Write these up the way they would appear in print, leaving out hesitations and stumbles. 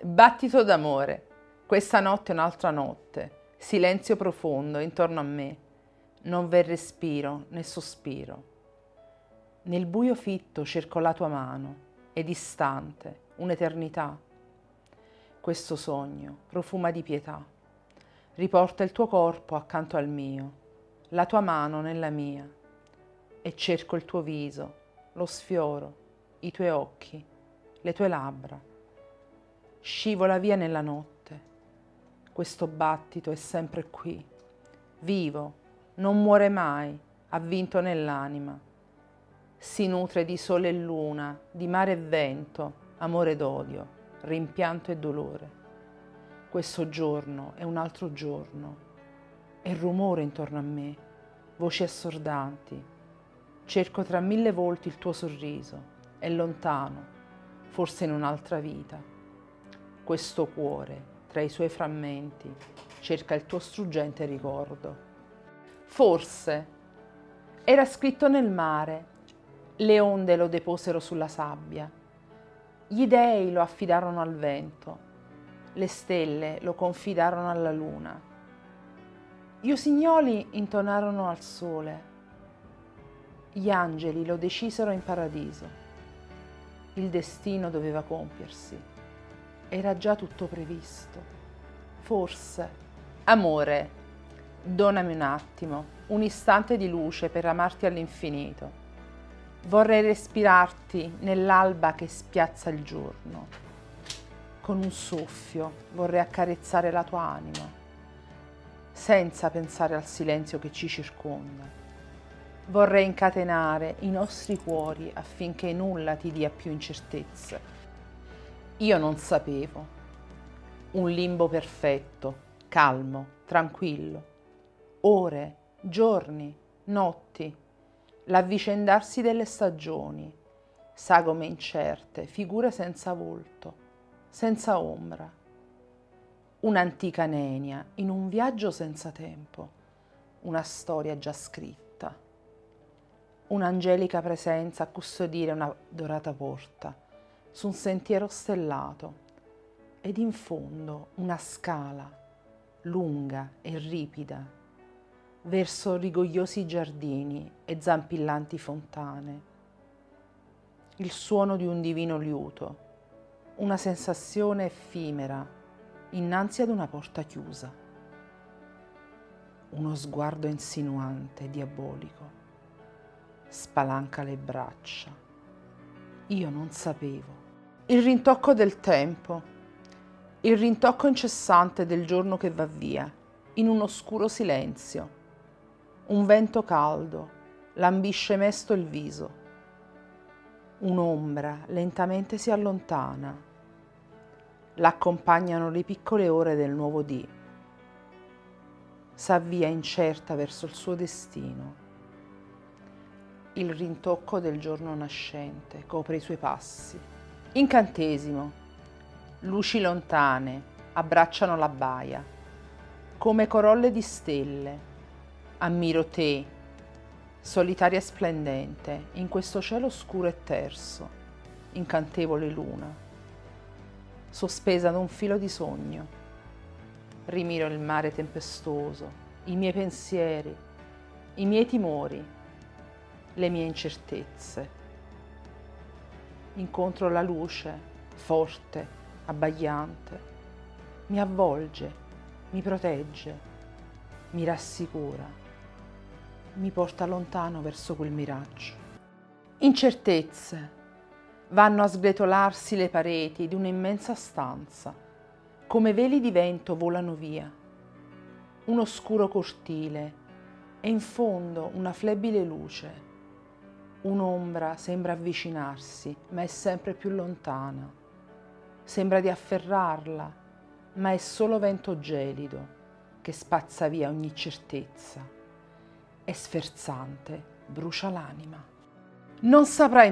Battito d'amore, questa notte è un'altra notte, silenzio profondo intorno a me, non v'è respiro né sospiro. Nel buio fitto cerco la tua mano, è distante, un'eternità. Questo sogno profuma di pietà, riporta il tuo corpo accanto al mio, la tua mano nella mia, e cerco il tuo viso, lo sfioro, i tuoi occhi, le tue labbra. Scivola via nella notte, questo battito è sempre qui, vivo, non muore mai, avvinto nell'anima. Si nutre di sole e luna, di mare e vento, amore ed odio, rimpianto e dolore. Questo giorno è un altro giorno, è rumore intorno a me, voci assordanti. Cerco tra mille volti il tuo sorriso, è lontano, forse in un'altra vita. Questo cuore, tra i suoi frammenti, cerca il tuo struggente ricordo. Forse era scritto nel mare, le onde lo deposero sulla sabbia, gli dei lo affidarono al vento, le stelle lo confidarono alla luna, gli usignoli intonarono al sole, gli angeli lo decisero in paradiso. Il destino doveva compiersi. Era già tutto previsto. Forse. Amore, donami un attimo, un istante di luce per amarti all'infinito. Vorrei respirarti nell'alba che spiazza il giorno. Con un soffio vorrei accarezzare la tua anima, senza pensare al silenzio che ci circonda. Vorrei incatenare i nostri cuori affinché nulla ti dia più incertezze. Io non sapevo. Un limbo perfetto, calmo, tranquillo. Ore, giorni, notti, l'avvicendarsi delle stagioni, sagome incerte, figure senza volto, senza ombra. Un'antica nenia in un viaggio senza tempo, una storia già scritta. Un'angelica presenza a custodire una dorata porta su un sentiero stellato, ed in fondo una scala lunga e ripida verso rigogliosi giardini e zampillanti fontane. Il suono di un divino liuto, una sensazione effimera innanzi ad una porta chiusa. Uno sguardo insinuante, diabolico, spalanca le braccia. Io non sapevo. Il rintocco del tempo, il rintocco incessante del giorno che va via, in un oscuro silenzio. Un vento caldo lambisce mesto il viso. Un'ombra lentamente si allontana. L'accompagnano le piccole ore del nuovo dì. S'avvia incerta verso il suo destino. Il rintocco del giorno nascente copre i suoi passi. Incantesimo. Luci lontane abbracciano la baia, come corolle di stelle. Ammiro te, solitaria e splendente, in questo cielo scuro e terso, incantevole luna, sospesa da un filo di sogno. Rimiro il mare tempestoso, i miei pensieri, i miei timori, le mie incertezze. Incontro la luce, forte, abbagliante. Mi avvolge, mi protegge, mi rassicura, mi porta lontano verso quel miraggio. Incertezze. Vanno a sgretolarsi le pareti di un'immensa stanza. Come veli di vento volano via. Un oscuro cortile e in fondo una flebile luce. Un'ombra sembra avvicinarsi, ma è sempre più lontana. Sembra di afferrarla, ma è solo vento gelido che spazza via ogni certezza. È sferzante, brucia l'anima. Non saprai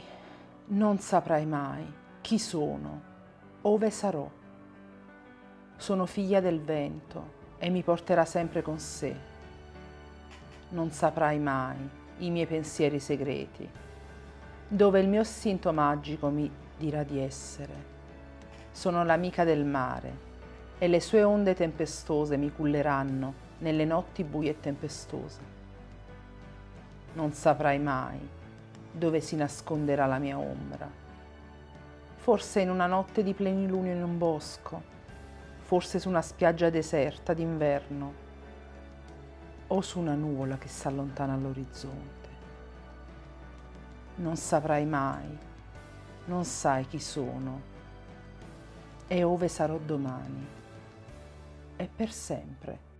mai chi sono, ove sarò. Sono figlia del vento e mi porterà sempre con sé. Non saprai mai i miei pensieri segreti, dove il mio istinto magico mi dirà di essere. sono l'amica del mare e le sue onde tempestose mi culleranno nelle notti buie e tempestose. Non saprai mai dove si nasconderà la mia ombra. Forse in una notte di plenilunio in un bosco, forse su una spiaggia deserta d'inverno o su una nuvola che si allontana all'orizzonte. Non saprai mai, non sai chi sono e ove sarò domani e per sempre.